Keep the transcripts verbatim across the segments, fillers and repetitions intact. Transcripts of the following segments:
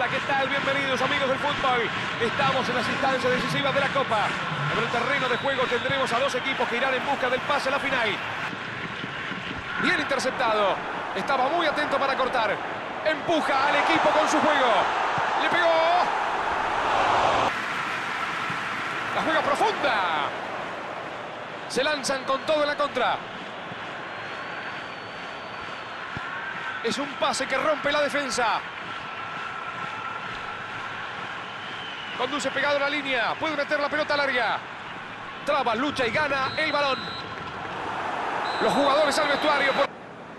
¿qué tal? Bienvenidos amigos del fútbol. Estamos en las instancias decisivas de la Copa. Sobre el terreno de juego tendremos a dos equipos que irán en busca del pase a la final. Bien interceptado. Estaba muy atento para cortar. Empuja al equipo con su juego. Le pegó. La juega profunda. Se lanzan con todo en la contra. Es un pase que rompe la defensa. Conduce pegado a la línea. Puede meter la pelota larga. Traba, lucha y gana el balón. Los jugadores al vestuario. Por...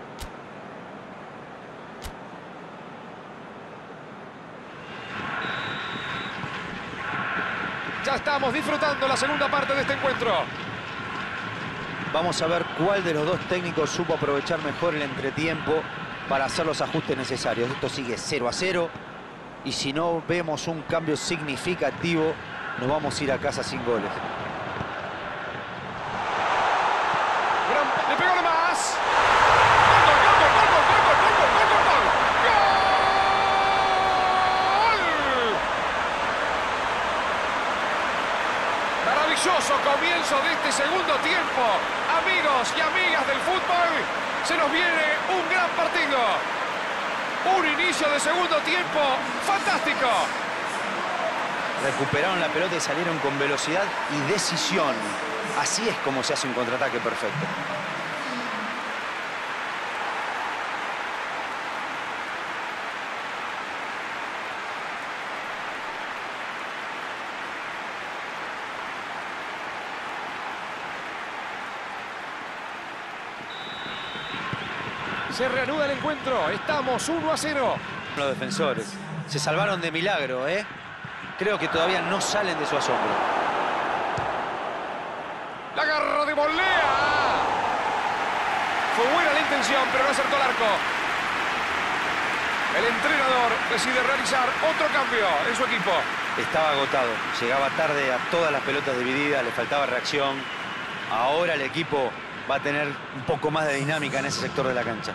Ya estamos disfrutando la segunda parte de este encuentro. Vamos a ver cuál de los dos técnicos supo aprovechar mejor el entretiempo para hacer los ajustes necesarios. Esto sigue cero a cero. Y si no vemos un cambio significativo, nos vamos a ir a casa sin goles. Gran... ¡Le pegó de más! ¡Gol, gol, gol, gol, gol, gol, gol, gol, gol, gol, gol! ¡Gol! Maravilloso comienzo de este segundo tiempo. Amigos y amigas del fútbol, se nos viene un gran partido. Un inicio de segundo tiempo fantástico. Recuperaron la pelota y salieron con velocidad y decisión. Así es como se hace un contraataque perfecto. Se reanuda el encuentro. Estamos uno a cero. Los defensores se salvaron de milagro, ¿eh? Creo que todavía no salen de su asombro. La garra de volea. Fue buena la intención, pero no acertó el arco. El entrenador decide realizar otro cambio en su equipo. Estaba agotado. Llegaba tarde a todas las pelotas divididas, le faltaba reacción. Ahora el equipo va a tener un poco más de dinámica en ese sector de la cancha.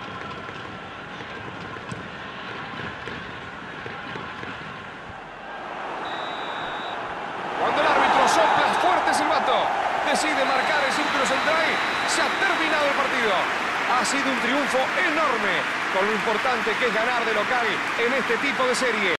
Cuando el árbitro sopla fuerte silbato, decide marcar el círculo central, se ha terminado el partido. Ha sido un triunfo enorme, con lo importante que es ganar de local en este tipo de serie.